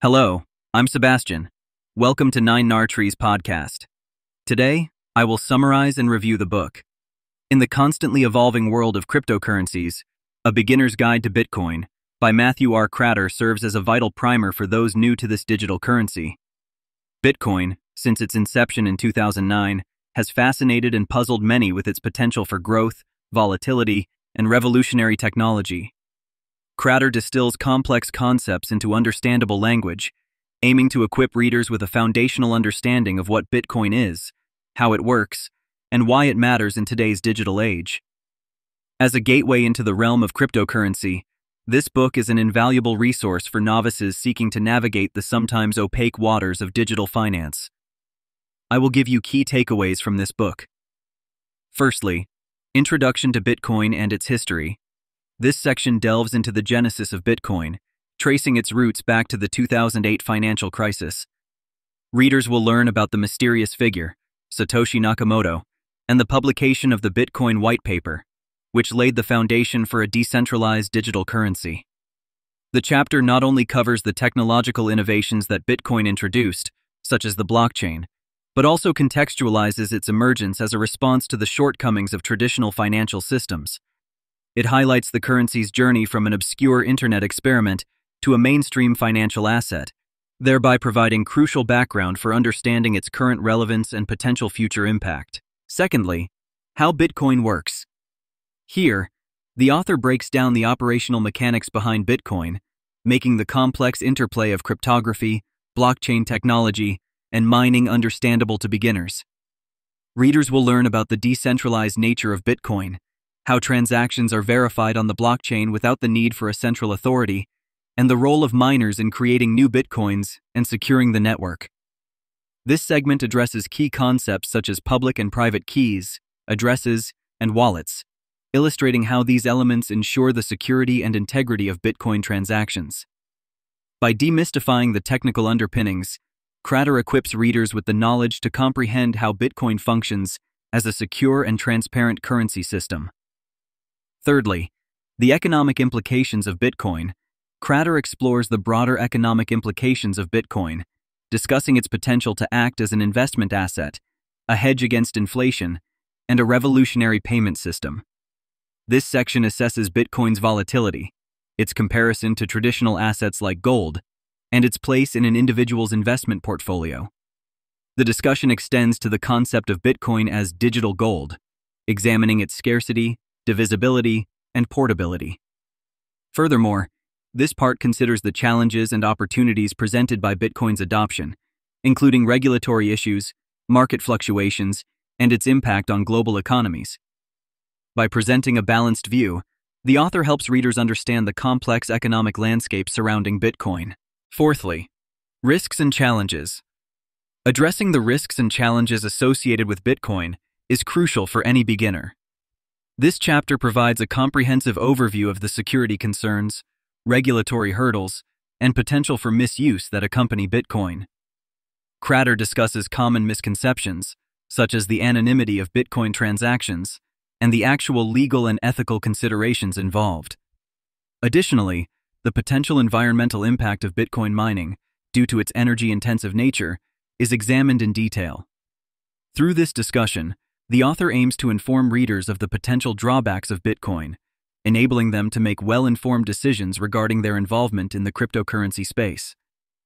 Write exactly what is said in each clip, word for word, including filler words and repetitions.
Hello, I'm Sebastian. Welcome to Nine Nar Trees podcast. Today, I will summarize and review the book. In the constantly evolving world of cryptocurrencies, A Beginner's Guide to Bitcoin by Matthew R. Kratter serves as a vital primer for those new to this digital currency. Bitcoin, since its inception in two thousand nine, has fascinated and puzzled many with its potential for growth, volatility, and revolutionary technology. Kratter distills complex concepts into understandable language, aiming to equip readers with a foundational understanding of what Bitcoin is, how it works, and why it matters in today's digital age. As a gateway into the realm of cryptocurrency, this book is an invaluable resource for novices seeking to navigate the sometimes opaque waters of digital finance. I will give you key takeaways from this book. Firstly, Introduction to Bitcoin and its history. This section delves into the genesis of Bitcoin, tracing its roots back to the two thousand eight financial crisis. Readers will learn about the mysterious figure, Satoshi Nakamoto, and the publication of the Bitcoin white paper, which laid the foundation for a decentralized digital currency. The chapter not only covers the technological innovations that Bitcoin introduced, such as the blockchain, but also contextualizes its emergence as a response to the shortcomings of traditional financial systems. It highlights the currency's journey from an obscure internet experiment to a mainstream financial asset, thereby providing crucial background for understanding its current relevance and potential future impact. Secondly, how Bitcoin works. Here, the author breaks down the operational mechanics behind Bitcoin, making the complex interplay of cryptography, blockchain technology, and mining understandable to beginners. Readers will learn about the decentralized nature of Bitcoin, how transactions are verified on the blockchain without the need for a central authority, and the role of miners in creating new Bitcoins and securing the network. This segment addresses key concepts such as public and private keys, addresses, and wallets, illustrating how these elements ensure the security and integrity of Bitcoin transactions. By demystifying the technical underpinnings, Kratter equips readers with the knowledge to comprehend how Bitcoin functions as a secure and transparent currency system. Thirdly, the economic implications of Bitcoin. Kratter explores the broader economic implications of Bitcoin, discussing its potential to act as an investment asset, a hedge against inflation, and a revolutionary payment system. This section assesses Bitcoin's volatility, its comparison to traditional assets like gold, and its place in an individual's investment portfolio. The discussion extends to the concept of Bitcoin as digital gold, examining its scarcity, divisibility, and portability. Furthermore, this part considers the challenges and opportunities presented by Bitcoin's adoption, including regulatory issues, market fluctuations, and its impact on global economies. By presenting a balanced view, the author helps readers understand the complex economic landscape surrounding Bitcoin. Fourthly, risks and challenges. Addressing the risks and challenges associated with Bitcoin is crucial for any beginner. This chapter provides a comprehensive overview of the security concerns, regulatory hurdles, and potential for misuse that accompany Bitcoin. Kratter discusses common misconceptions, such as the anonymity of Bitcoin transactions and the actual legal and ethical considerations involved. Additionally, the potential environmental impact of Bitcoin mining, due to its energy-intensive nature, is examined in detail. Through this discussion, the author aims to inform readers of the potential drawbacks of Bitcoin, enabling them to make well-informed decisions regarding their involvement in the cryptocurrency space.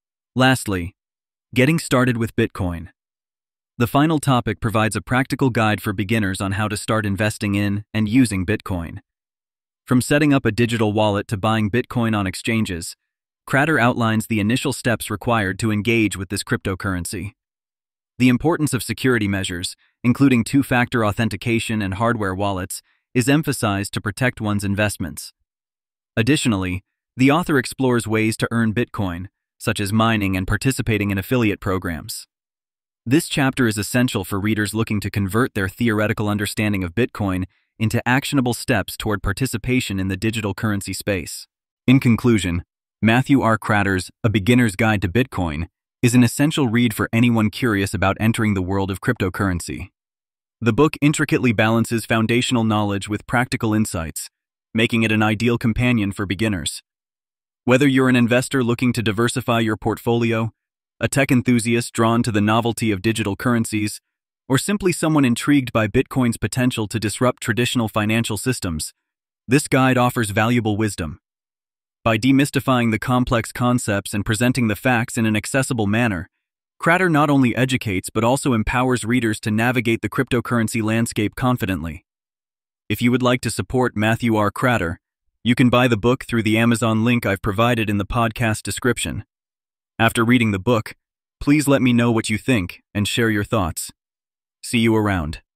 Lastly, getting started with Bitcoin. The final topic provides a practical guide for beginners on how to start investing in and using Bitcoin. From setting up a digital wallet to buying Bitcoin on exchanges, Kratter outlines the initial steps required to engage with this cryptocurrency. The importance of security measures, including two-factor authentication and hardware wallets, is emphasized to protect one's investments. Additionally, the author explores ways to earn Bitcoin, such as mining and participating in affiliate programs. This chapter is essential for readers looking to convert their theoretical understanding of Bitcoin into actionable steps toward participation in the digital currency space. In conclusion, Matthew R. Kratter's A Beginner's Guide to Bitcoin is an essential read for anyone curious about entering the world of cryptocurrency. The book intricately balances foundational knowledge with practical insights, making it an ideal companion for beginners. Whether you're an investor looking to diversify your portfolio, a tech enthusiast drawn to the novelty of digital currencies, or simply someone intrigued by Bitcoin's potential to disrupt traditional financial systems, this guide offers valuable wisdom. By demystifying the complex concepts and presenting the facts in an accessible manner, Kratter not only educates but also empowers readers to navigate the cryptocurrency landscape confidently. If you would like to support Matthew R. Kratter, you can buy the book through the Amazon link I've provided in the podcast description. After reading the book, please let me know what you think and share your thoughts. See you around.